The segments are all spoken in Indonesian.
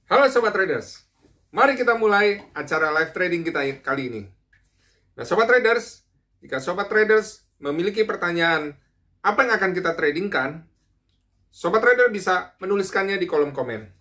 Halo Sobat Traders, mari kita mulai acara live trading kita kali ini. Nah Sobat Traders, jika Sobat Traders memiliki pertanyaan apa yang akan kita tradingkan, Sobat Trader bisa menuliskannya di kolom komen.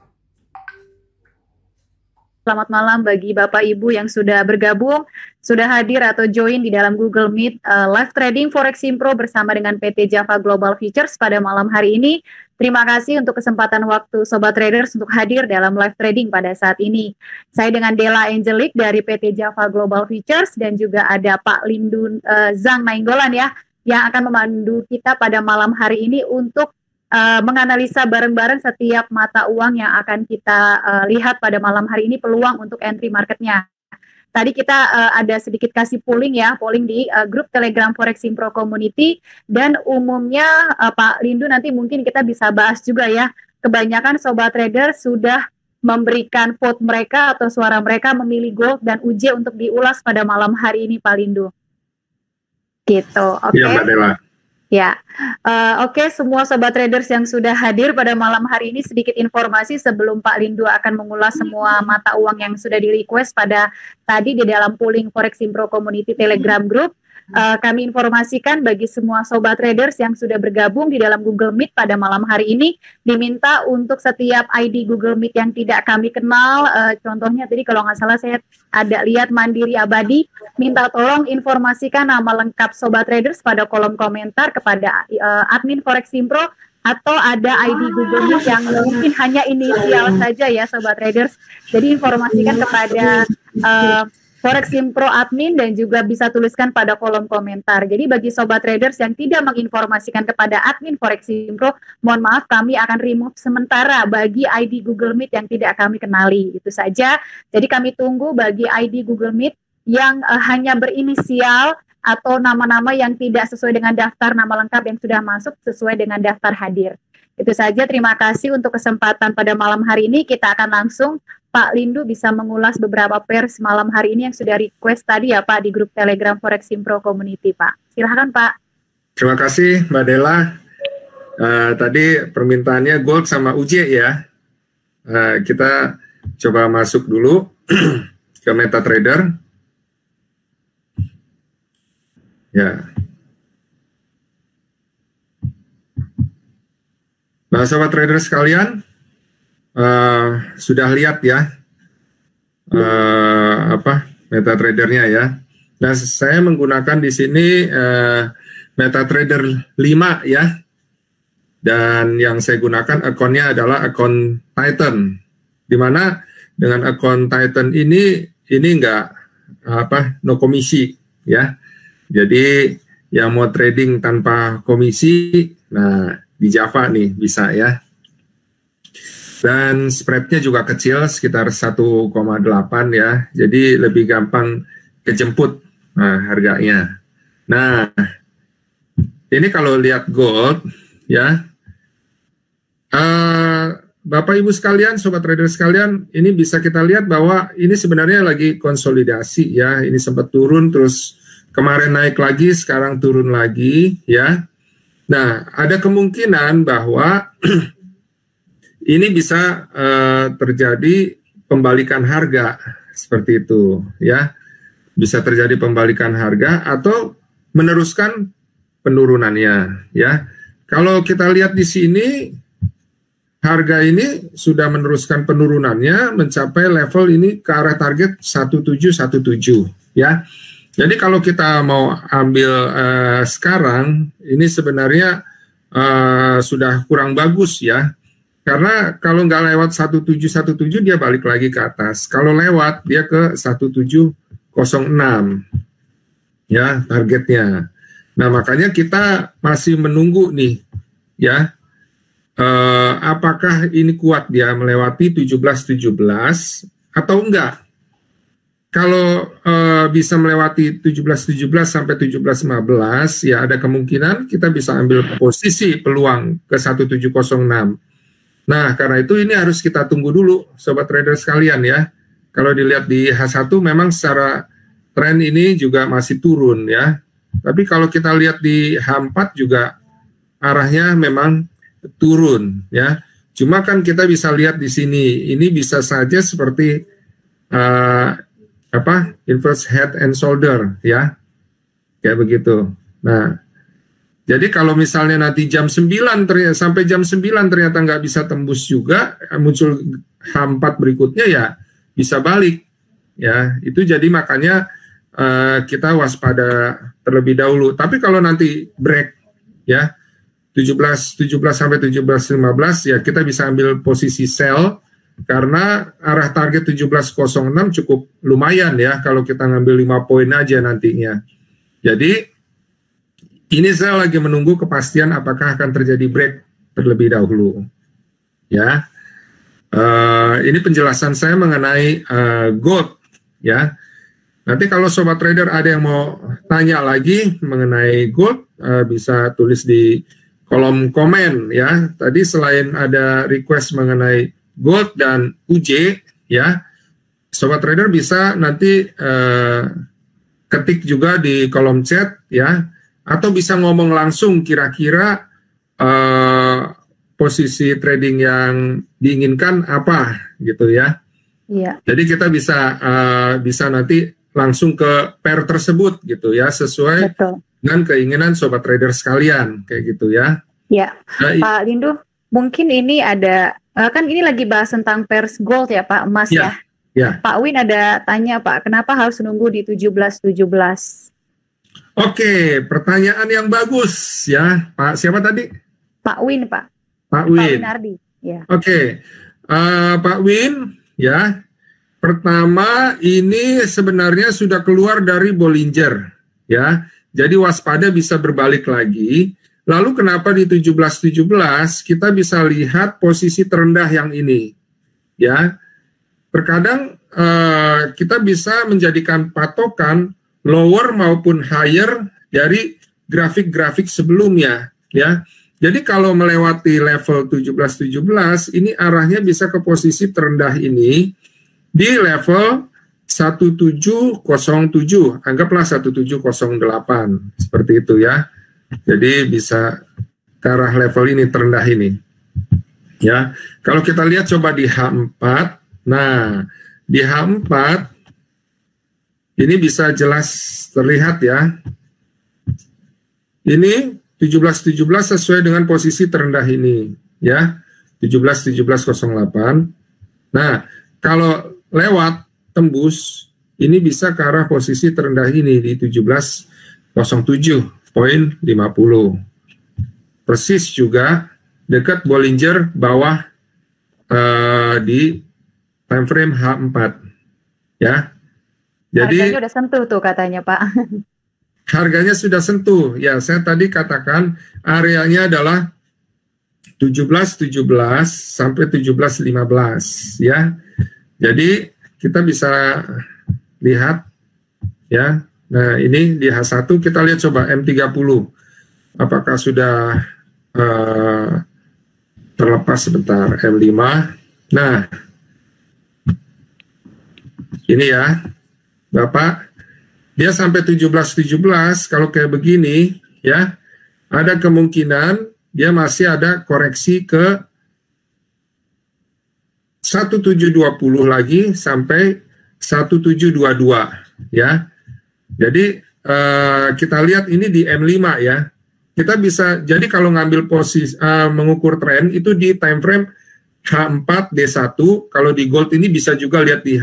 Selamat malam bagi Bapak Ibu yang sudah bergabung, sudah hadir atau join di dalam Google Meet live trading Forex Simpro bersama dengan PT Java Global Futures pada malam hari ini. Terima kasih untuk kesempatan waktu Sobat Traders untuk hadir dalam live trading pada saat ini. Saya dengan Della Angelic dari PT Java Global Futures dan juga ada Pak Lindu Zhang Nainggolan ya, yang akan memandu kita pada malam hari ini untuk menganalisa bareng-bareng setiap mata uang yang akan kita lihat pada malam hari ini, peluang untuk entry marketnya. Tadi kita ada sedikit kasih polling di grup Telegram Forex Simpro Community, dan umumnya Pak Lindu nanti mungkin kita bisa bahas juga ya, kebanyakan Sobat Trader sudah memberikan vote mereka atau suara mereka memilih gold dan UJ untuk diulas pada malam hari ini Pak Lindu. Gitu, oke. Iya Mbak Della. Ya, oke, semua Sobat Traders yang sudah hadir pada malam hari ini, sedikit informasi sebelum Pak Lindu akan mengulas semua mata uang yang sudah di-request pada tadi di dalam polling Forex Simpro Community Telegram Group. Kami informasikan bagi semua Sobat Traders yang sudah bergabung di dalam Google Meet pada malam hari ini, diminta untuk setiap ID Google Meet yang tidak kami kenal, contohnya tadi kalau nggak salah saya ada lihat Mandiri Abadi, minta tolong informasikan nama lengkap Sobat Traders pada kolom komentar kepada admin Forex Simpro, atau ada ID Google Meet yang mungkin hanya inisial saja ya Sobat Traders. Jadi informasikan kepada Forex Simpro admin dan juga bisa tuliskan pada kolom komentar. Jadi bagi Sobat Traders yang tidak menginformasikan kepada admin Forex Simpro, mohon maaf kami akan remove sementara bagi ID Google Meet yang tidak kami kenali. Itu saja. Jadi kami tunggu bagi ID Google Meet yang hanya berinisial atau nama-nama yang tidak sesuai dengan daftar nama lengkap yang sudah masuk sesuai dengan daftar hadir. Itu saja, terima kasih untuk kesempatan pada malam hari ini. Kita akan langsung Pak Lindu bisa mengulas beberapa pairs malam hari ini yang sudah request tadi ya Pak di grup Telegram Forex Simpro Community Pak. Silahkan Pak. Terima kasih Mbak Della. Tadi permintaannya gold sama UJ ya. Kita coba masuk dulu ke MetaTrader. Ya. Nah, Sobat Trader sekalian, sudah lihat ya MetaTrader-nya ya. Nah, saya menggunakan di sini MetaTrader 5 ya. Dan yang saya gunakan akunnya adalah akun Titan. Dimana dengan akun Titan ini enggak no komisi ya. Jadi yang mau trading tanpa komisi, nah di Java nih bisa ya. Dan spreadnya juga kecil, sekitar 1,8 ya. Jadi lebih gampang kejemput harganya. Nah, ini kalau lihat gold ya, Bapak Ibu sekalian, Sobat Trader sekalian, ini bisa kita lihat bahwa ini sebenarnya lagi konsolidasi ya. Ini sempat turun, terus kemarin naik lagi, sekarang turun lagi ya. Nah, ada kemungkinan bahwa ini bisa terjadi pembalikan harga seperti itu ya. Bisa terjadi pembalikan harga atau meneruskan penurunannya ya. Kalau kita lihat di sini harga ini sudah meneruskan penurunannya mencapai level ini ke arah target 1717 ya. Jadi kalau kita mau ambil sekarang ini sebenarnya sudah kurang bagus ya. Karena kalau nggak lewat 1717 dia balik lagi ke atas. Kalau lewat dia ke 1706 ya targetnya. Nah makanya kita masih menunggu nih ya. Apakah ini kuat dia melewati 1717 atau enggak? Kalau bisa melewati 1717 sampai 1715 ya ada kemungkinan kita bisa ambil posisi peluang ke 1706. Nah, karena itu ini harus kita tunggu dulu Sobat Trader sekalian ya. Kalau dilihat di H1 memang secara tren ini juga masih turun ya. Tapi kalau kita lihat di H4 juga arahnya memang turun ya. Cuma kan kita bisa lihat di sini, ini bisa saja seperti inverse head and shoulder ya, kayak begitu. Nah, jadi kalau misalnya nanti jam 9 ternyata, sampai jam 9 ternyata nggak bisa tembus juga, muncul H4 berikutnya ya bisa balik ya. Itu jadi makanya kita waspada terlebih dahulu. Tapi kalau nanti break ya 17 sampai 17.15 ya kita bisa ambil posisi sell karena arah target 17.06 cukup lumayan ya kalau kita ngambil 5 poin aja nantinya. Jadi ini saya lagi menunggu kepastian apakah akan terjadi break terlebih dahulu. Ya, ini penjelasan saya mengenai gold. Ya, nanti kalau sobat trader ada yang mau tanya lagi mengenai gold, bisa tulis di kolom komen. Ya, tadi selain ada request mengenai gold dan UJ, ya, sobat trader bisa nanti ketik juga di kolom chat, ya. Atau bisa ngomong langsung kira-kira posisi trading yang diinginkan apa gitu ya. Iya. Jadi kita bisa nanti langsung ke pair tersebut gitu ya sesuai dengan keinginan sobat trader sekalian kayak gitu ya. Iya. Pak Lindu, mungkin ini ada kan ini lagi bahas tentang pairs gold ya Pak, emas ya. Ya. Pak Win ada tanya Pak, kenapa harus nunggu di 17.17? Oke, pertanyaan yang bagus ya, Pak. Siapa tadi? Pak Win, Pak. Pak Win. Pak Winardi. Ya. Oke, Pak Win, ya. Pertama, ini sebenarnya sudah keluar dari Bollinger, ya. Jadi waspada bisa berbalik lagi. Lalu kenapa di 17.17 kita bisa lihat posisi terendah yang ini, ya. Terkadang kita bisa menjadikan patokan lower maupun higher dari grafik-grafik sebelumnya ya. Jadi kalau melewati level 17.17 ini arahnya bisa ke posisi terendah ini di level 1707, anggaplah 1708 seperti itu ya. Jadi bisa ke arah level ini terendah ini. Ya. Kalau kita lihat coba di H4. Nah, di H4 ini bisa jelas terlihat ya. Ini 17.17 sesuai dengan posisi terendah ini ya. 17.1708. Nah, kalau lewat tembus ini bisa ke arah posisi terendah ini di 17.07.50. Persis juga dekat Bollinger bawah di time frame H4 ya. Jadi harganya sudah sentuh tuh katanya Pak. Harganya sudah sentuh. Ya, saya tadi katakan areanya adalah 17.17 sampai 17.15 ya. Jadi kita bisa lihat ya. Nah, ini di H1 kita lihat coba M30. Apakah sudah terlepas sebentar M5. Nah, ini ya. Bapak, dia sampai 17.17 kalau kayak begini ya, ada kemungkinan dia masih ada koreksi ke 1720 lagi sampai 1722 ya. Jadi kita lihat ini di M5 ya. Kita bisa jadi kalau ngambil posisi mengukur tren itu di time frame H4 D1, kalau di gold ini bisa juga lihat di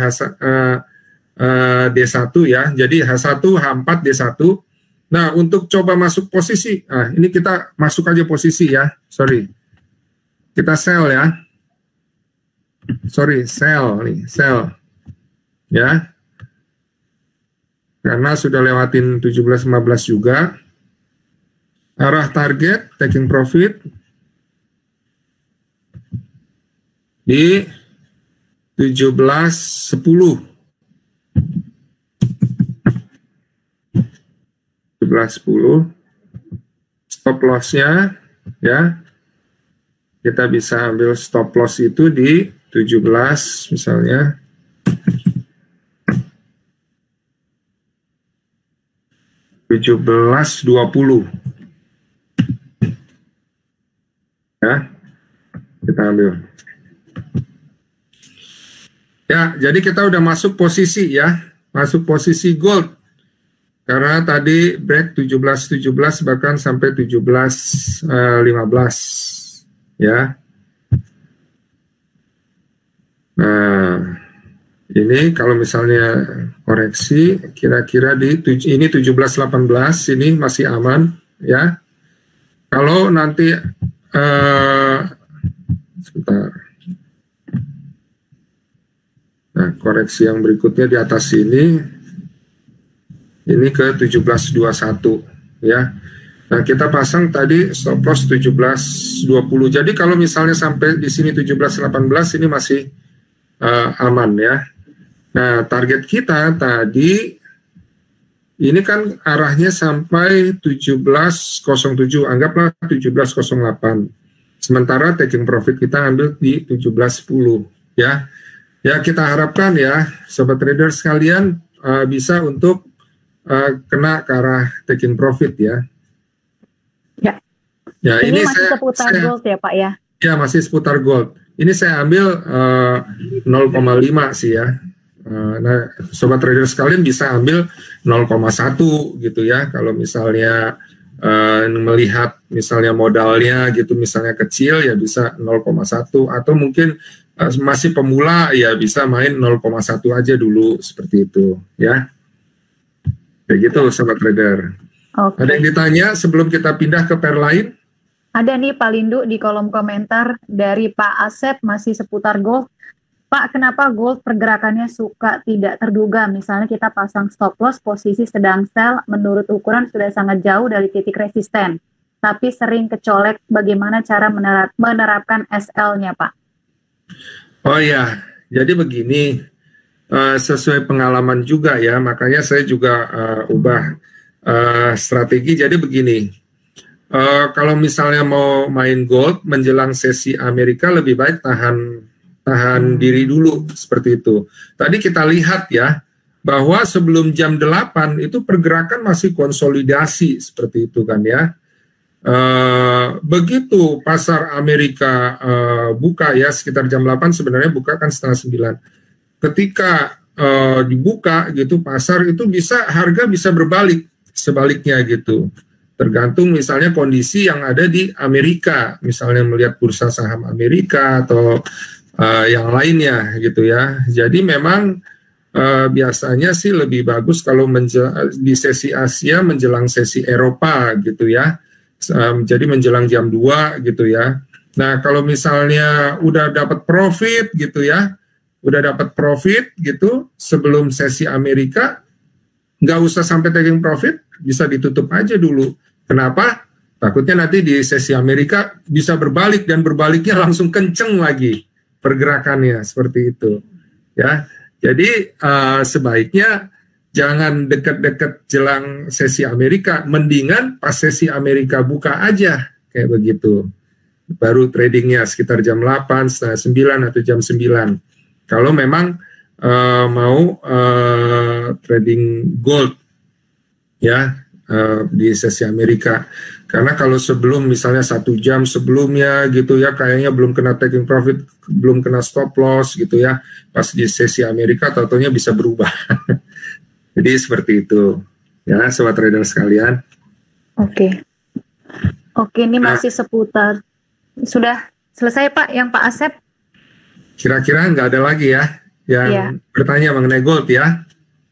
D1 ya, jadi H1, H4, D1. Nah, untuk coba masuk posisi, ini kita masuk aja posisi ya, sorry. Kita sell ya. Sorry, sell nih, sell. Ya. Karena sudah lewatin 17.15 juga. Arah target, taking profit. Di 17.10. 17.10 stop loss-nya ya, kita bisa ambil stop loss itu di 17 misalnya 17.20 ya. Kita ambil. Ya, jadi kita udah masuk posisi ya, masuk posisi gold. Karena tadi break 17.17 bahkan sampai 17.15 ya. Nah, ini kalau misalnya koreksi kira-kira di ini 17.18 ini masih aman ya. Kalau nanti sebentar. Nah, koreksi yang berikutnya di atas ini ke 17.21 ya. Nah, kita pasang tadi stop loss 17.20. Jadi kalau misalnya sampai di sini 17.18 ini masih aman ya. Nah, target kita tadi ini kan arahnya sampai 17.07, anggaplah 17.08. Sementara taking profit kita ambil di 17.10 ya. Ya, kita harapkan ya sobat trader sekalian bisa untuk kena ke arah taking profit ya. Ya. Ya, ini masih seputar gold ya Pak ya? Ya, masih seputar gold. Ini saya ambil 0,5 sih ya. Nah, sobat trader sekalian bisa ambil 0,1 gitu ya. Kalau misalnya melihat misalnya modalnya gitu misalnya kecil ya bisa 0,1 atau mungkin masih pemula ya bisa main 0,1 aja dulu seperti itu ya. Kayak gitu sobat trader. Okay. Ada yang ditanya sebelum kita pindah ke pair lain? Ada nih Pak Lindu di kolom komentar dari Pak Asep masih seputar gold. Pak, kenapa gold pergerakannya suka tidak terduga? Misalnya kita pasang stop loss, posisi sedang sell, menurut ukuran sudah sangat jauh dari titik resisten, tapi sering kecolek. Bagaimana cara menerapkan SL-nya, Pak? Oh ya, jadi begini, sesuai pengalaman juga ya, makanya saya juga ubah strategi. Jadi begini, kalau misalnya mau main gold menjelang sesi Amerika lebih baik tahan diri dulu seperti itu. Tadi kita lihat ya bahwa sebelum jam 8 itu pergerakan masih konsolidasi seperti itu kan ya. Begitu pasar Amerika buka ya sekitar jam 8, sebenarnya buka kan setengah 9. Ketika dibuka gitu pasar itu harga bisa berbalik sebaliknya gitu. Tergantung misalnya kondisi yang ada di Amerika, misalnya melihat bursa saham Amerika atau yang lainnya gitu ya. Jadi memang biasanya sih lebih bagus kalau di sesi Asia menjelang sesi Eropa gitu ya. Jadi menjelang jam 2 gitu ya. Nah, kalau misalnya udah dapat profit gitu ya, gitu sebelum sesi Amerika, nggak usah sampai taking profit, bisa ditutup aja dulu. Kenapa? Takutnya nanti di sesi Amerika bisa berbalik dan berbaliknya langsung kenceng lagi pergerakannya seperti itu ya. Jadi sebaiknya jangan dekat-dekat jelang sesi Amerika, mendingan pas sesi Amerika buka aja kayak begitu, baru tradingnya sekitar jam 8, setengah 9 atau jam 9 kalau memang mau trading gold ya di sesi Amerika. Karena kalau sebelum misalnya 1 jam sebelumnya gitu ya kayaknya belum kena taking profit, belum kena stop loss gitu ya, pas di sesi Amerika taunya bisa berubah. Jadi seperti itu ya sobat trader sekalian. Oke, ini masih seputar. Sudah selesai Pak yang Pak Asep? Kira-kira nggak ada lagi ya yang bertanya mengenai gold ya.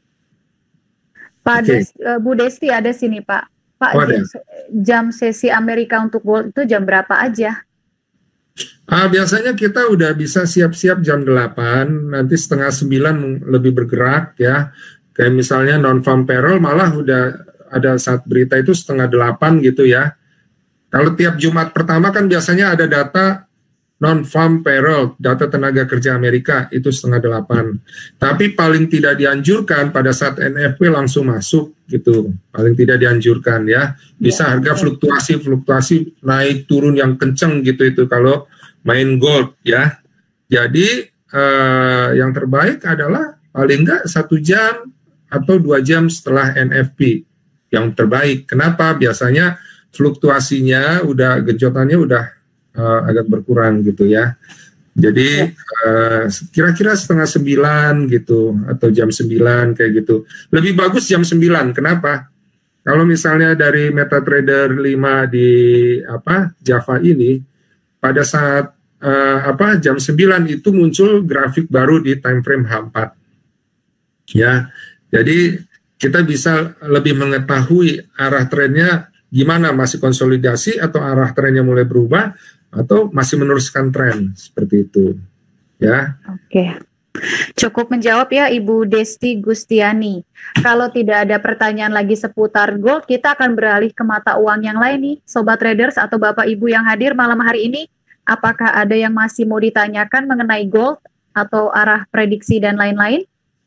Pak Bu Desti ada sini Pak. Pak, jam sesi Amerika untuk gold itu jam berapa aja? Biasanya kita udah bisa siap-siap jam 8, nanti setengah 9 lebih bergerak ya. Kayak misalnya non-farm payroll malah udah ada saat berita itu setengah 8 gitu ya. Kalau tiap Jumat pertama kan biasanya ada data non-farm payroll, data tenaga kerja Amerika itu setengah 8. Tapi paling tidak dianjurkan pada saat NFP langsung masuk gitu. Paling tidak dianjurkan ya. Bisa harga fluktuasi naik turun yang kenceng gitu itu kalau main gold ya. Jadi yang terbaik adalah paling enggak 1 jam atau 2 jam setelah NFP yang terbaik. Kenapa? Biasanya fluktuasinya genjotannya udah agak berkurang gitu ya. Jadi kira-kira 8:30 gitu atau jam 9 kayak gitu. Lebih bagus jam 9. Kenapa? Kalau misalnya dari MetaTrader 5 di Java ini pada saat jam 9 itu muncul grafik baru di time frame H4. Ya. Jadi kita bisa lebih mengetahui arah trennya gimana, masih konsolidasi atau arah trennya mulai berubah atau masih meneruskan tren seperti itu, ya. Oke, cukup menjawab ya Ibu Desti Gustiani. Kalau tidak ada pertanyaan lagi seputar gold, kita akan beralih ke mata uang yang lain nih, Sobat Traders atau Bapak Ibu yang hadir malam hari ini. Apakah ada yang masih mau ditanyakan mengenai gold atau arah prediksi dan lain-lain?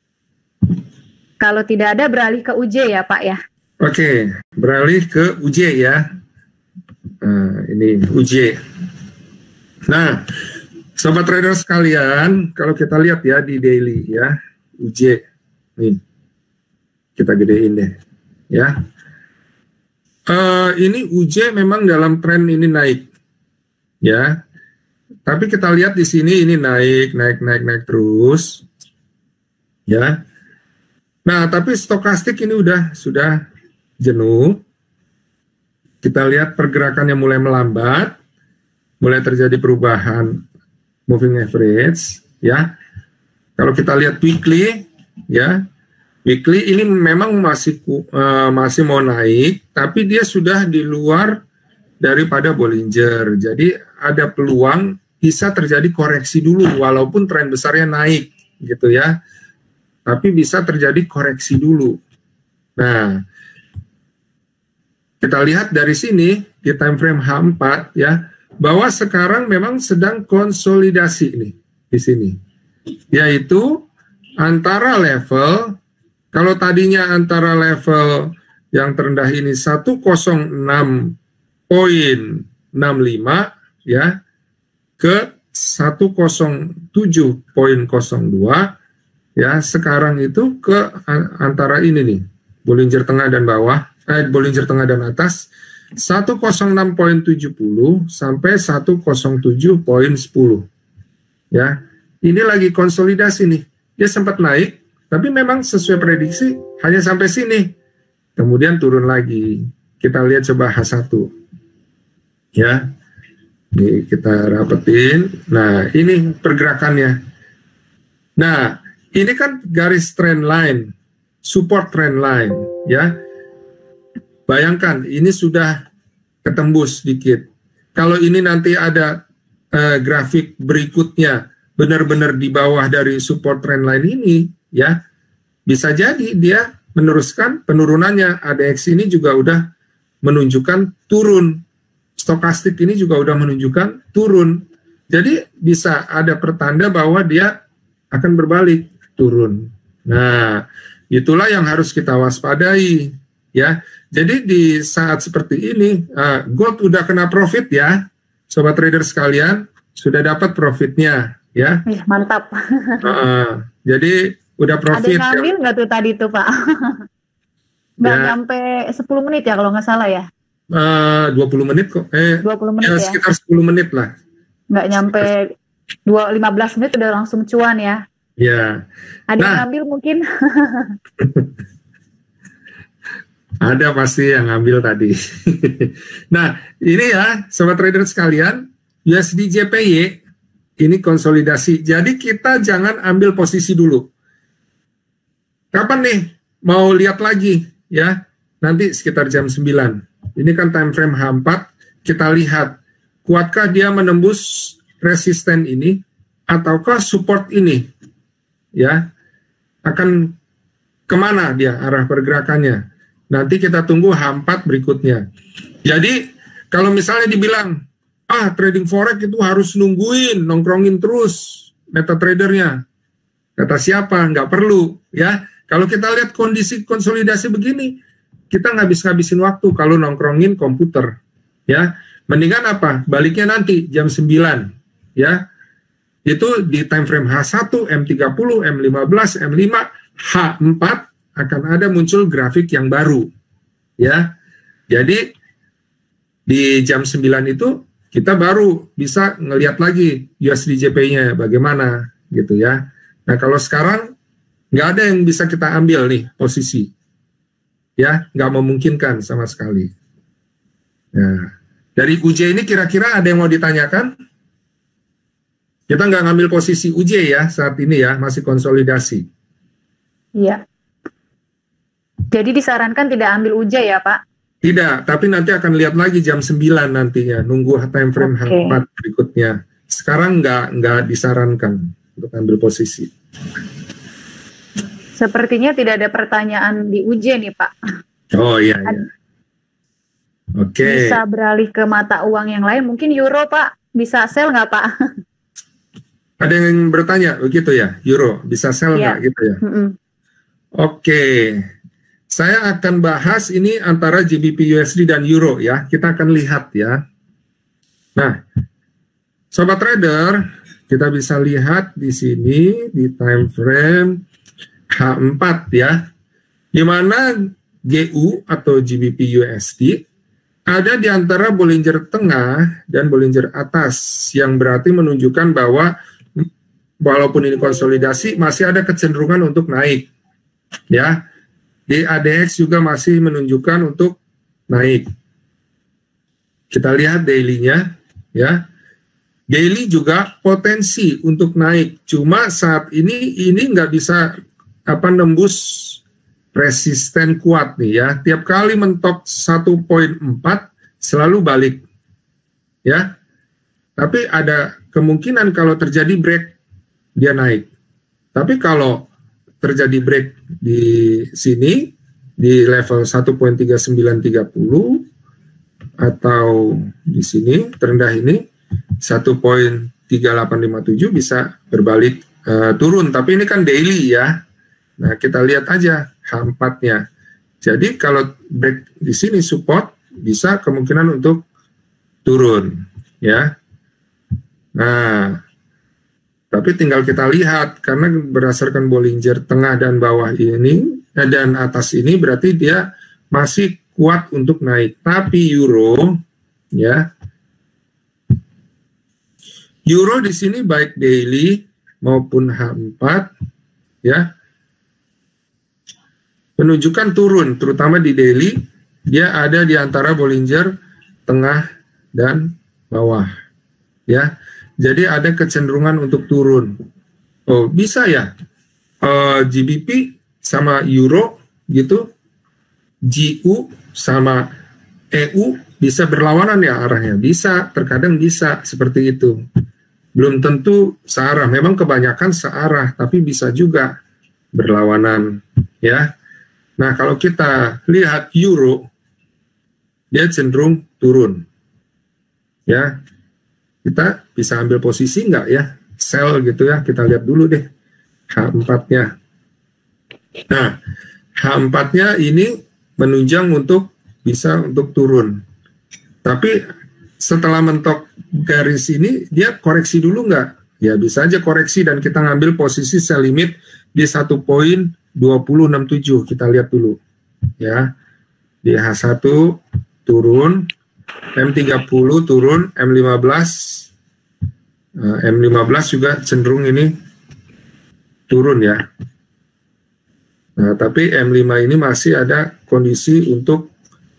Kalau tidak ada, beralih ke UJ ya Pak ya. Oke, beralih ke UJ ya. Ini UJ. Nah, Sobat Trader sekalian, kalau kita lihat ya di daily ya, UJ, nih, kita gedein deh, ya. Ini UJ memang dalam tren ini naik, ya. Tapi kita lihat di sini ini naik terus, ya. Nah, tapi stokastik ini sudah jenuh. Kita lihat pergerakannya mulai melambat, mulai terjadi perubahan moving average, ya. Kalau kita lihat weekly, ya, weekly ini memang masih mau naik, tapi dia sudah di luar daripada Bollinger. Jadi ada peluang bisa terjadi koreksi dulu, walaupun tren besarnya naik, gitu ya. Tapi bisa terjadi koreksi dulu. Nah, kita lihat dari sini di time frame H4 ya, bahwa sekarang memang sedang konsolidasi nih di sini. Yaitu antara level, kalau tadinya antara level yang terendah ini 106.65 ya ke 107.02 ya, sekarang itu ke antara ini nih, Bollinger tengah dan bawah, Bollinger tengah dan atas 106.70 sampai 107.10 ya. Ini lagi konsolidasi nih. Dia sempat naik, tapi memang sesuai prediksi hanya sampai sini. Kemudian turun lagi. Kita lihat coba H1. Ya. Ini kita rapetin. Nah, ini pergerakannya. Nah, ini kan garis trend line, support trend line, ya. Bayangkan, ini sudah ketembus sedikit. Kalau ini nanti ada grafik berikutnya benar-benar di bawah dari support trend line ini, ya, bisa jadi dia meneruskan penurunannya. ADX ini juga udah menunjukkan turun. Stokastik ini juga udah menunjukkan turun. Jadi bisa ada pertanda bahwa dia akan berbalik turun. Nah, itulah yang harus kita waspadai, ya. Jadi di saat seperti ini, gold udah kena profit ya, Sobat Trader sekalian, sudah dapat profitnya, ya. Mantap. Jadi udah profit. Ada ngambil nggak tuh tadi tuh Pak? Nggak nyampe 10 menit ya kalau nggak salah ya? 20 menit kok. 20 menit ya? Sekitar 10 menit lah. Nggak nyampe 15 menit udah langsung cuan ya? Ya. Ada yang ngambil mungkin? Ada pasti yang ngambil tadi. Nah, ini ya, Sobat Trader sekalian, USD JPY ini konsolidasi. Jadi kita jangan ambil posisi dulu. Kapan nih mau lihat lagi ya? Nanti sekitar jam 9. Ini kan time frame H4, kita lihat kuatkah dia menembus resisten ini ataukah support ini, ya, akan kemana dia arah pergerakannya. Nanti kita tunggu H4 berikutnya. Jadi kalau misalnya dibilang trading forex itu harus nungguin, nongkrongin terus MetaTradernya, kata siapa? Nggak perlu, ya. Kalau kita lihat kondisi konsolidasi begini, kita ngabisin waktu kalau nongkrongin komputer, ya. Mendingan apa? Baliknya nanti jam 9, ya. Itu di time frame H1, M30, M15, M5, H4 akan ada muncul grafik yang baru, ya. Jadi di jam 9 itu kita baru bisa ngelihat lagi USDJP-nya bagaimana gitu ya. Nah kalau sekarang nggak ada yang bisa kita ambil nih posisi, ya nggak memungkinkan sama sekali. Nah dari UJ ini kira-kira ada yang mau ditanyakan? Kita nggak ngambil posisi UJ ya saat ini ya, masih konsolidasi. Iya. Jadi disarankan tidak ambil UJ ya Pak? Tidak, tapi nanti akan lihat lagi jam 9 nantinya, nunggu time frame H4 berikutnya. Sekarang nggak disarankan untuk ambil posisi. Sepertinya tidak ada pertanyaan di UJ nih Pak. Oh iya. Oke. Bisa beralih ke mata uang yang lain, mungkin euro Pak, bisa sell nggak Pak? Ada yang bertanya begitu ya, euro bisa sell nggak gitu ya? Oke. Saya akan bahas ini antara GBP USD dan euro ya. Kita akan lihat ya. Nah, sobat trader, kita bisa lihat di sini di time frame H4 ya. Di mana GU atau GBP USD ada di antara Bollinger Tengah dan Bollinger Atas yang berarti menunjukkan bahwa walaupun ini konsolidasi masih ada kecenderungan untuk naik ya. Di ADX juga masih menunjukkan untuk naik. Kita lihat daily-nya ya. Daily juga potensi untuk naik. Cuma saat ini nggak bisa nembus resisten kuat nih ya. Tiap kali mentok 1.4 selalu balik. Ya. Tapi ada kemungkinan kalau terjadi break dia naik. Tapi kalau terjadi break di sini di level 1.3930 atau di sini terendah ini 1.3857 bisa berbalik turun, tapi ini kan daily ya. Nah, kita lihat aja H4-nya. Jadi kalau break di sini support bisa kemungkinan untuk turun ya. Nah, tapi tinggal kita lihat, karena berdasarkan Bollinger Tengah dan bawah ini, dan atas ini berarti dia masih kuat untuk naik. Tapi euro, ya, euro di sini baik daily maupun H4, ya, menunjukkan turun, terutama di daily, dia ada di antara Bollinger Tengah dan bawah, ya. Jadi ada kecenderungan untuk turun. Oh, bisa ya? GBP sama euro gitu, GU sama EU bisa berlawanan ya arahnya? Bisa, terkadang bisa seperti itu. Belum tentu searah, memang kebanyakan searah, tapi bisa juga berlawanan ya. Nah, kalau kita lihat euro, dia cenderung turun. Ya, kita bisa ambil posisi nggak ya, sell gitu ya, kita lihat dulu deh H4-nya. Nah, H4-nya ini menunjang untuk bisa untuk turun. Tapi setelah mentok garis ini, dia koreksi dulu nggak? Ya bisa aja koreksi dan kita ngambil posisi sell limit di 1.2067, kita lihat dulu. Ya, di H1 turun, M30 turun, M15 juga cenderung ini turun ya. Nah, tapi M5 ini masih ada kondisi untuk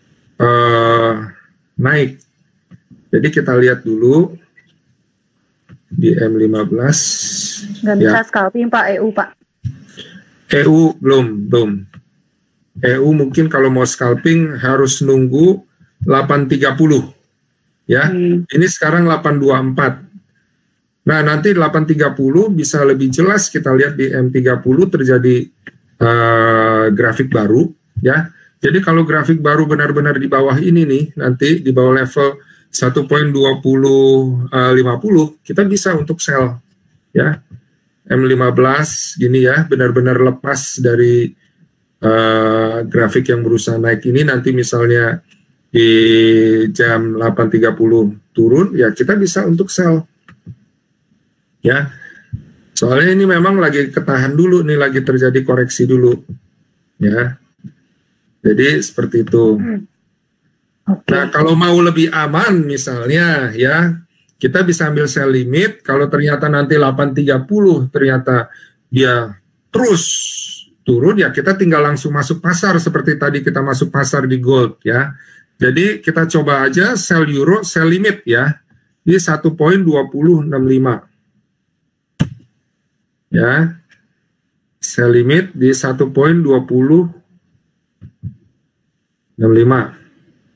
naik. Jadi kita lihat dulu di M15. Nggak bisa scalping Pak, EU Pak. EU belum. EU mungkin kalau mau scalping harus nunggu 830 ya. Ini sekarang 824. Nah, nanti 830 bisa lebih jelas kita lihat di M30 terjadi grafik baru ya. Jadi kalau grafik baru benar-benar di bawah ini nih, nanti di bawah level 1.2050 kita bisa untuk sell ya. M15 gini ya, benar-benar lepas dari grafik yang berusaha naik ini, nanti misalnya di jam 8.30 turun, ya kita bisa untuk sell. Ya, soalnya ini memang lagi ketahan dulu, nih lagi terjadi koreksi dulu. Ya, jadi seperti itu. Nah, kalau mau lebih aman misalnya ya, kita bisa ambil sell limit. Kalau ternyata nanti 830 ternyata dia terus turun, ya kita tinggal langsung masuk pasar seperti tadi kita masuk pasar di gold ya. Jadi kita coba aja sell euro, sell limit ya di 1.2065 ya. Sell limit di 1.2065.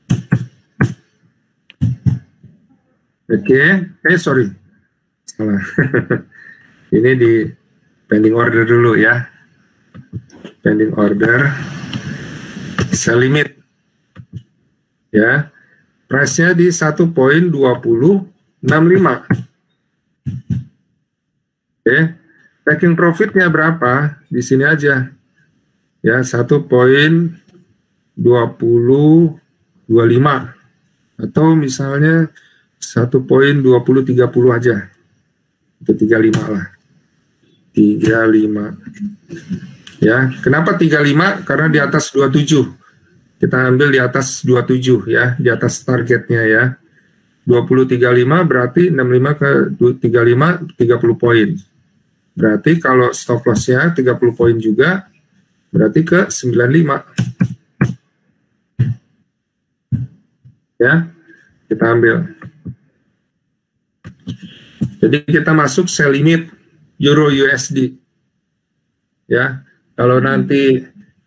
Oke, sorry, salah. Ini di pending order dulu ya. Pending order, sell limit, ya. Price-nya di 1.2065. Oke, taking profit-nya berapa? Di sini aja, ya 1.2025 atau misalnya 1.2030 aja, itu 35 lah, 35 ya. Kenapa 35? Karena di atas 27, kita ambil di atas 27 ya, di atas targetnya ya. 20.35 berarti 65 ke 35, 30 poin. Berarti kalau stop loss-nya 30 poin juga, berarti ke 95 ya, kita ambil. Jadi kita masuk sell limit euro USD ya. Kalau nanti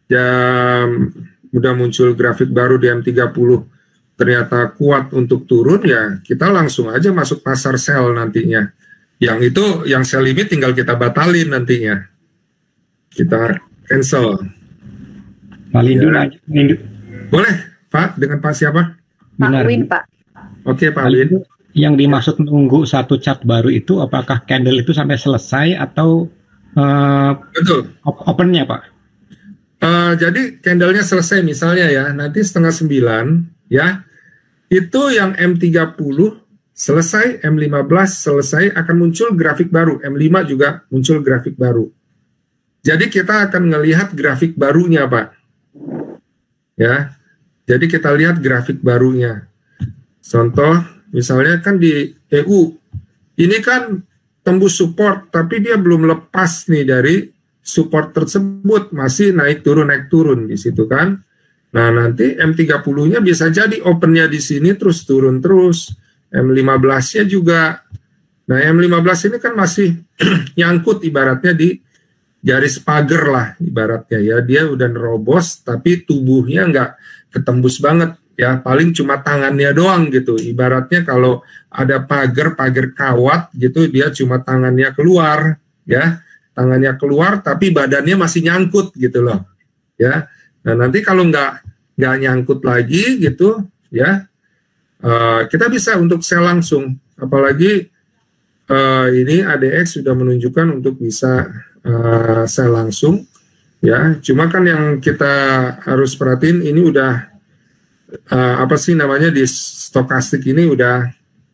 udah muncul grafik baru di M30 ternyata kuat untuk turun, ya kita langsung aja masuk pasar sell nantinya. Yang itu yang sell limit tinggal kita batalin nantinya, kita cancel. Pak Lindu, ya. Boleh Pak, dengan Pak siapa? Pak Win, Pak. Oke, Pak Win. Yang dimaksud nunggu satu chart baru itu apakah candle itu sampai selesai atau betul opennya, Pak? Jadi candlenya selesai misalnya ya, nanti 8:30 ya, itu yang M30 selesai, M15 selesai, akan muncul grafik baru, M5 juga muncul grafik baru. Jadi kita akan melihat grafik barunya, Pak. Ya, jadi kita lihat grafik barunya. Contoh, misalnya kan di EU, ini kan tembus support, tapi dia belum lepas nih dari support tersebut, masih naik turun di situ kan. Nah, nanti M30-nya bisa jadi opennya di sini terus turun terus. M15-nya juga. Nah, M15 ini kan masih nyangkut ibaratnya di garis pagar lah ibaratnya ya. Dia udah nerobos tapi tubuhnya nggak ketembus banget ya, paling cuma tangannya doang gitu. Ibaratnya kalau ada pagar kawat gitu, dia cuma tangannya keluar ya. Tangannya keluar tapi badannya masih nyangkut gitu loh ya. Nah, nanti kalau nggak nyangkut lagi gitu ya, kita bisa untuk sell langsung. Apalagi ini ADX sudah menunjukkan untuk bisa sell langsung ya. Cuma kan yang kita harus perhatiin, ini udah apa sih namanya, di stokastik ini udah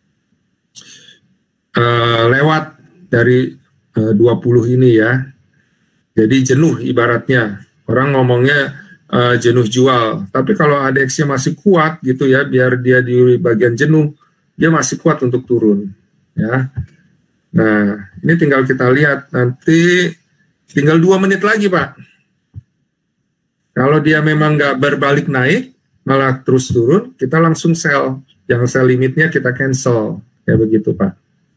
lewat dari 20 ini ya. Jadi jenuh ibaratnya. Orang ngomongnya jenuh jual. Tapi kalau ADX-nya masih kuat gitu ya, biar dia di bagian jenuh, dia masih kuat untuk turun ya. Nah, ini tinggal kita lihat nanti, tinggal 2 menit lagi, Pak. Kalau dia memang nggak berbalik naik, malah terus turun, kita langsung sell. Yang sell limitnya kita cancel. Kayak begitu, Pak.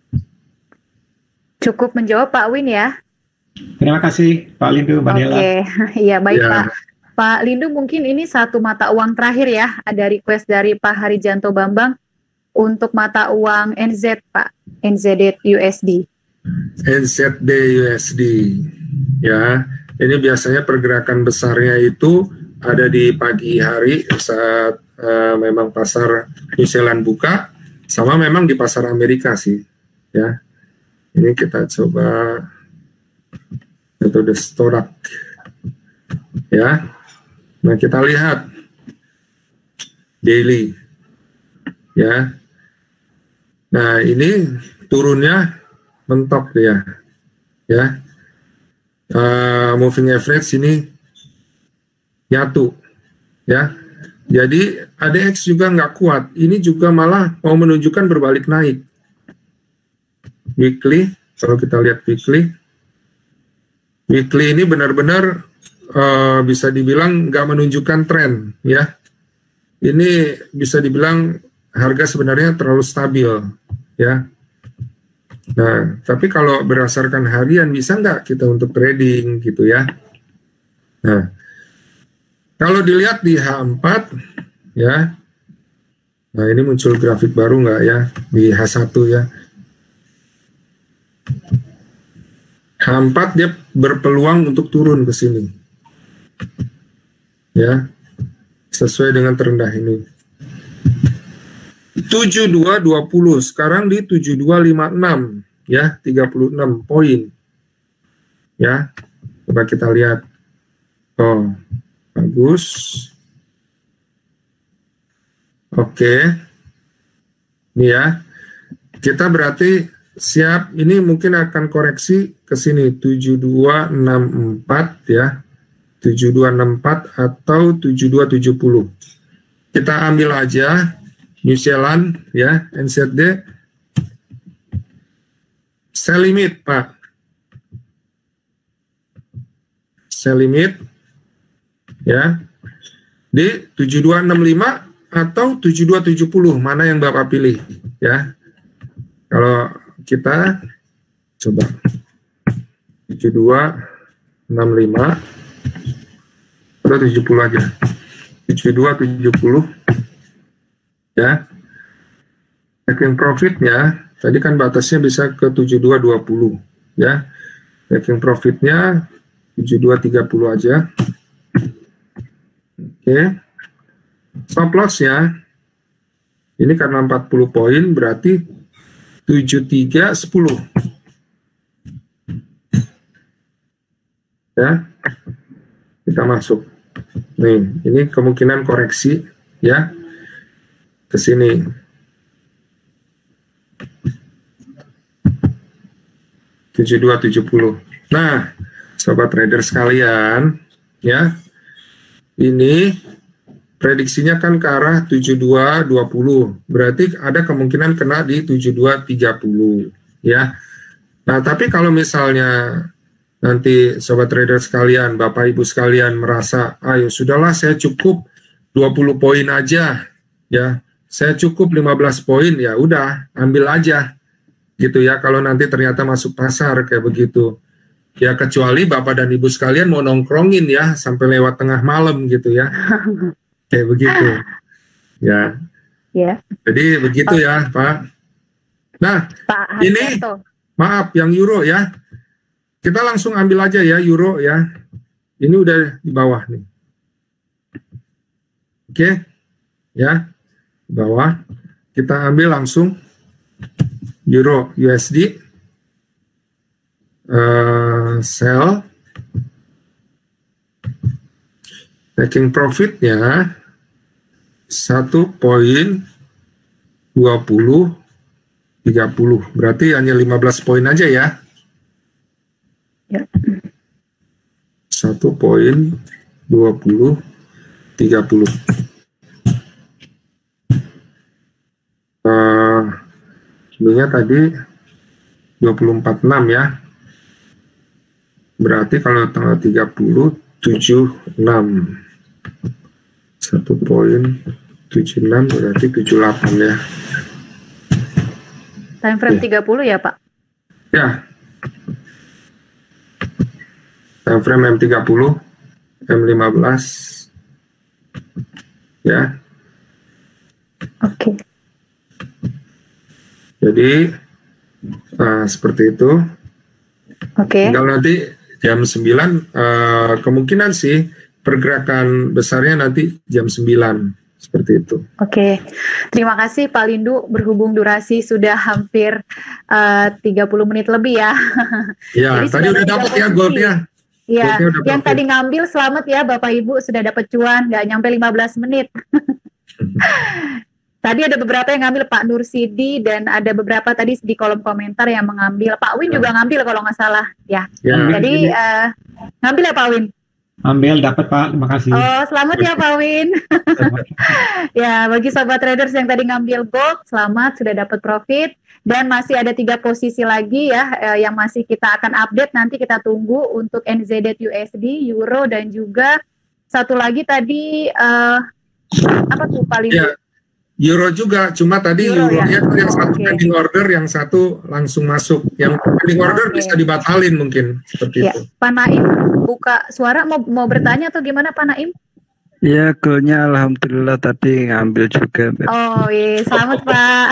Cukup menjawab Pak Win ya. Terima kasih Pak Lindu, Mbak Nela. Oke, iya baik ya. Pak. Pak Lindu, mungkin ini satu mata uang terakhir ya. Ada request dari Pak Harijanto Bambang untuk mata uang NZ, Pak. NZD USD. NZD USD. Ya, ini biasanya pergerakan besarnya itu ada di pagi hari saat memang pasar New Zealand buka, sama memang di pasar Amerika sih. Ya, ini kita coba metode Stochastic. Ya, nah kita lihat daily. Ya, nah ini turunnya mentok dia. Ya, moving average ini nyatu. Ya, Jadi ADX juga nggak kuat. Ini juga malah mau menunjukkan berbalik naik. Weekly, kalau kita lihat weekly ini benar-benar bisa dibilang nggak menunjukkan tren, ya. Ini bisa dibilang harga sebenarnya terlalu stabil, ya. Nah, tapi kalau berdasarkan harian bisa nggak kita untuk trading gitu ya? Nah, kalau dilihat di H4, ya. Nah, ini muncul grafik baru nggak ya di H1 ya? H4 dia berpeluang untuk turun ke sini, ya, sesuai dengan terendah ini. 7220 sekarang di 7256 ya, 36 poin ya. Coba kita lihat. Oh, bagus. Oke. Ini ya. Kita berarti siap, ini mungkin akan koreksi ke sini 7264 ya. 7264 atau 7270. Kita ambil aja New Zealand ya, NZD sell limit, Pak. Sell limit ya di 7265 atau 7270, mana yang Bapak pilih ya. Kalau kita coba 7265 atau 70 aja, 7270 ya. Taking profitnya tadi kan batasnya bisa ke 7220 ya. Taking profitnya 7230 aja. Oke. Stop loss-nya ini karena 40 poin berarti 7310 ya. Kita masuk. Nih, ini kemungkinan koreksi ya ke sini. 7270. Nah, sobat trader sekalian, ya. Ini prediksinya kan ke arah 7220. Berarti ada kemungkinan kena di 7230, ya. Nah, tapi kalau misalnya nanti sobat trader sekalian, Bapak Ibu sekalian merasa, ayo sudahlah saya cukup 20 poin aja, ya. Saya cukup 15 poin, ya udah, ambil aja. Gitu ya, kalau nanti ternyata masuk pasar kayak begitu. Ya kecuali Bapak dan Ibu sekalian mau nongkrongin ya sampai lewat tengah malam gitu ya. Kayak begitu. Ya. Ya. Jadi begitu ya, Pak. Nah, Pak ini maaf yang euro ya. Kita langsung ambil aja ya euro ya. Ini udah di bawah nih. Oke. Ya. Di bawah. Kita ambil langsung euro USD. Sell. Taking profitnya 1.2030, berarti hanya 15 poin aja ya. 1.2030. Dulunya tadi 24.6 ya. Berarti kalau tanggal 30 76. 1.76 berarti 78 ya. Time frame 30 ya, Pak? Ya. Time frame M30, M15. Ya. Oke. Jadi seperti itu. Oke. Tinggal nanti jam 9 kemungkinan sih pergerakan besarnya nanti jam 9 seperti itu. Oke. Terima kasih Pak Lindu, berhubung durasi sudah hampir 30 menit lebih ya. Ya, tadi udah dapat ya goldnya. Iya, yang tadi ngambil selamat ya Bapak Ibu, sudah dapat cuan, nggak nyampe 15 menit. Tadi ada beberapa yang ngambil, Pak Nur Sidi, dan ada beberapa tadi di kolom komentar yang mengambil. Pak Win juga ngambil kalau nggak salah. Ya. Jadi ngambil ya Pak Win? Ambil dapat Pak, terima kasih. Oh, selamat ya Pak Win. Ya, bagi sobat traders yang tadi ngambil gold, selamat sudah dapat profit. Dan masih ada 3 posisi lagi ya yang masih kita akan update. Nanti kita tunggu untuk NZD USD, Euro, dan juga satu lagi tadi apa tuh paling? Ya, Euro juga, cuma tadi Euro-nya ya? Yang satu pending order, yang satu langsung masuk. Yang pending order bisa dibatalin mungkin seperti itu. Pak Naim buka suara mau bertanya atau gimana Pak Naim? Ya, goalnya alhamdulillah tadi ngambil juga. Oh iya, selamat Pak.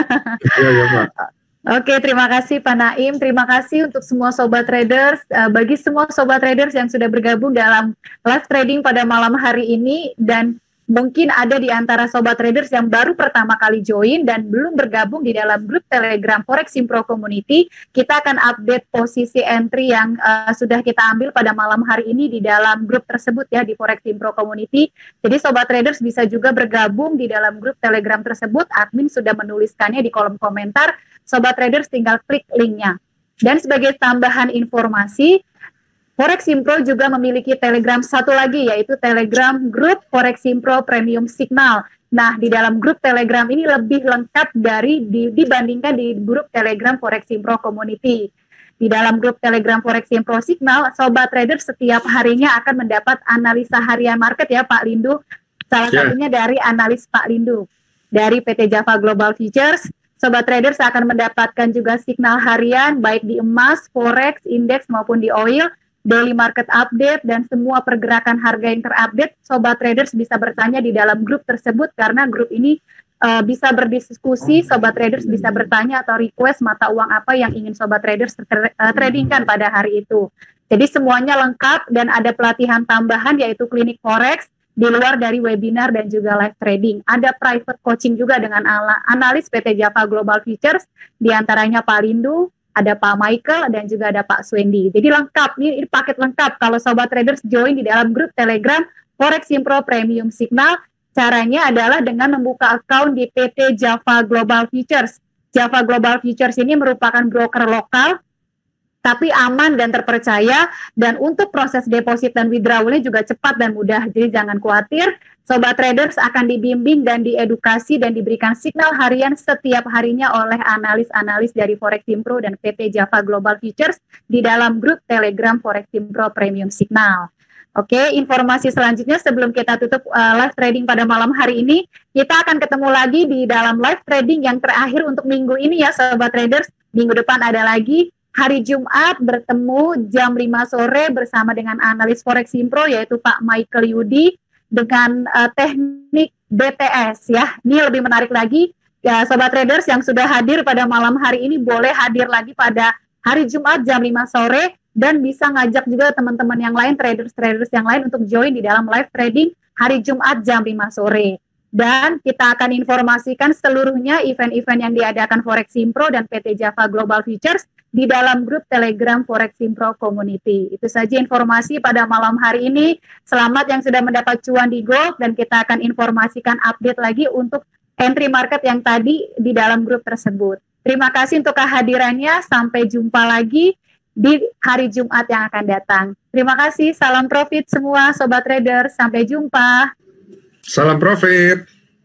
Iya Pak. Oke, terima kasih Pak Naim. Terima kasih untuk semua sobat traders. Bagi semua sobat traders yang sudah bergabung dalam live trading pada malam hari ini, dan mungkin ada di antara sobat traders yang baru pertama kali join dan belum bergabung di dalam grup Telegram Forex Simpro Community, kita akan update posisi entry yang sudah kita ambil pada malam hari ini di dalam grup tersebut ya, di Forex Simpro Community. Jadi sobat traders bisa juga bergabung di dalam grup Telegram tersebut. Admin sudah menuliskannya di kolom komentar. Sobat traders tinggal klik linknya. Dan sebagai tambahan informasi, Forex Simpro juga memiliki Telegram satu lagi, yaitu Telegram Grup Forex Simpro Premium Signal. Nah, di dalam grup Telegram ini lebih lengkap dibandingkan di grup Telegram Forex Simpro Community. Di dalam grup Telegram Forex Simpro Signal, sobat trader setiap harinya akan mendapat analisa harian market ya Pak Lindu. Salah satunya dari analis Pak Lindu. Dari PT Java Global Futures, sobat traders akan mendapatkan juga signal harian baik di emas, forex, indeks maupun di oil, daily market update, dan semua pergerakan harga yang terupdate. Sobat traders bisa bertanya di dalam grup tersebut karena grup ini bisa berdiskusi. Sobat traders bisa bertanya atau request mata uang apa yang ingin sobat traders tradingkan pada hari itu. Jadi semuanya lengkap dan ada pelatihan tambahan yaitu klinik forex di luar dari webinar dan juga live trading. Ada private coaching juga dengan analis PT Java Global Futures, diantaranya Pak Lindu, ada Pak Michael, dan juga ada Pak Swendi. Jadi lengkap, ini paket lengkap kalau sobat traders join di dalam grup Telegram Forex Simpro Premium Signal. Caranya adalah dengan membuka account di PT Java Global Futures. Java Global Futures ini merupakan broker lokal, tapi aman dan terpercaya, dan untuk proses deposit dan withdrawalnya juga cepat dan mudah. Jadi jangan khawatir, sobat traders akan dibimbing dan diedukasi dan diberikan signal harian setiap harinya oleh analis-analis dari Forex Simpro dan PT Java Global Futures di dalam grup Telegram Forex Simpro Premium Signal. Oke, informasi selanjutnya sebelum kita tutup live trading pada malam hari ini, kita akan ketemu lagi di dalam live trading yang terakhir untuk minggu ini ya sobat traders. Minggu depan ada lagi. Hari Jumat bertemu jam 5 sore bersama dengan analis Forex Simpro yaitu Pak Michael Yudi dengan teknik BTS ya. Ini lebih menarik lagi ya sobat traders yang sudah hadir pada malam hari ini boleh hadir lagi pada hari Jumat jam 5 sore dan bisa ngajak juga teman-teman yang lain, traders yang lain untuk join di dalam live trading hari Jumat jam 5 sore. Dan kita akan informasikan seluruhnya event-event yang diadakan Forex Simpro dan PT Java Global Futures di dalam grup Telegram Forex Simpro Community. Itu saja informasi pada malam hari ini. Selamat yang sudah mendapat cuan di gold, dan kita akan informasikan update lagi untuk entry market yang tadi di dalam grup tersebut. Terima kasih untuk kehadirannya. Sampai jumpa lagi di hari Jumat yang akan datang. Terima kasih. Salam profit semua sobat trader. Sampai jumpa. Salam profit.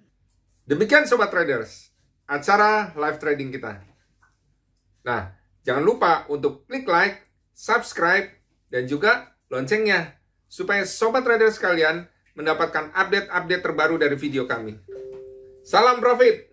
Demikian sobat traders, acara live trading kita. Nah, jangan lupa untuk klik like, subscribe, dan juga loncengnya, supaya sobat traders sekalian mendapatkan update-update terbaru dari video kami. Salam profit.